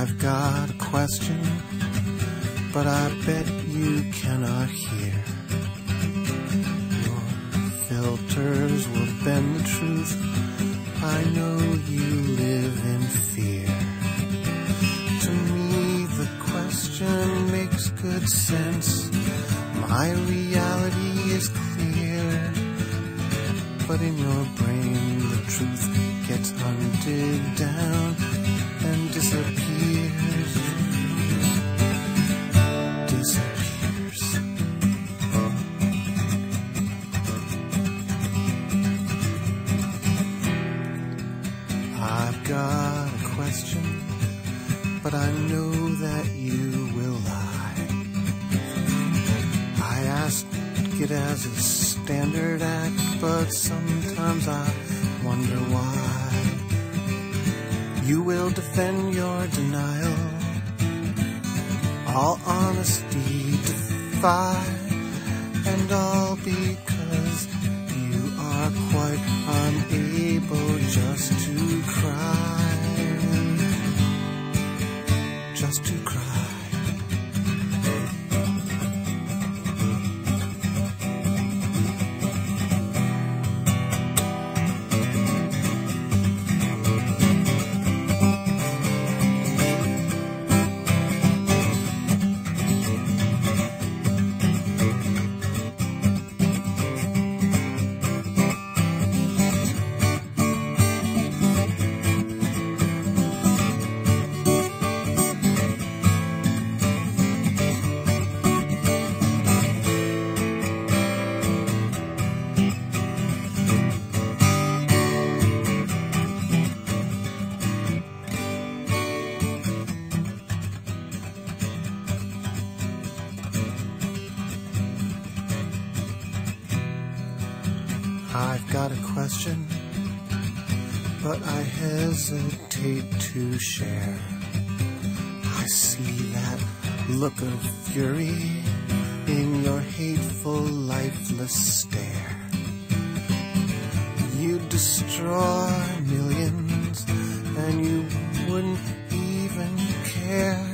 I've got a question, but I bet you cannot hear. Your filters will bend the truth. I know you live in fear. To me the question makes good sense. My reality is clear, but in your brain the truth gets hunted down and disappears. I've got a question, but I know that you will lie. I ask it as a standard act, but sometimes I wonder why. You will defend your denial, all honesty defy, and all because you are quite unable just to cry. Just to cry. I've got a question, but I hesitate to share. I see that look of fury in your hateful, lifeless stare. You'd destroy millions, and you wouldn't even care,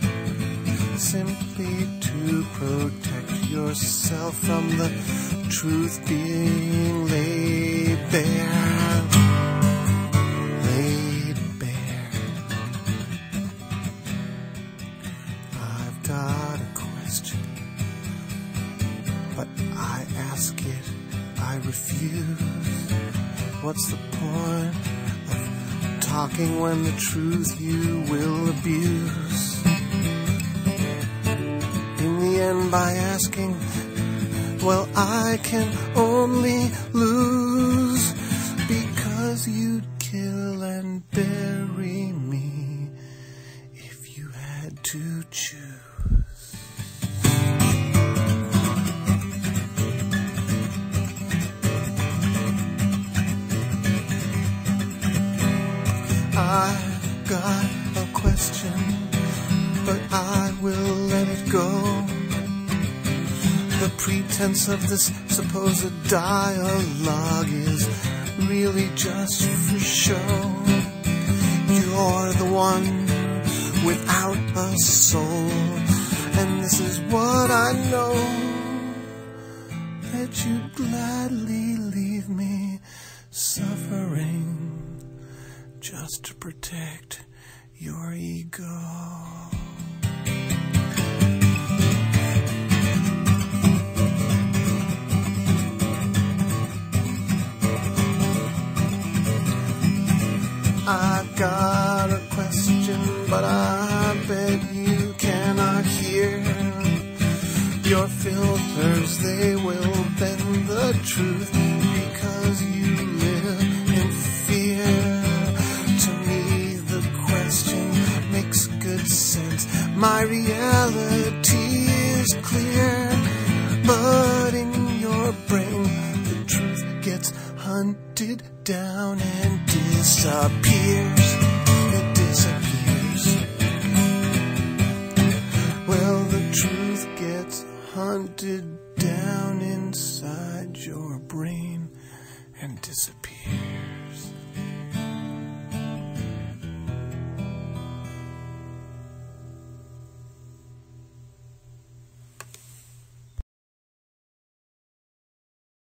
simply to protect yourself from the truth being laid bare. Laid bare. I've got a question, but I ask it, I refuse. What's the point of talking when the truth you will abuse? In the end, by asking, well, I can only lose, because you'd kill and bury me if you had to choose. I've got a question, but I will let it go. The pretense of this supposed dialogue is really just for show. You're the one without a soul, and this is what I know, that you'd gladly leave me suffering just to protect your ego. I've got a question, but I bet you cannot hear. Your filters, they will bend the truth, because you live in fear. To me the question makes good sense. My reality is clear, but in your brain the truth gets hunted down and disappears. It disappears. Well, the truth gets hunted down inside your brain and disappears.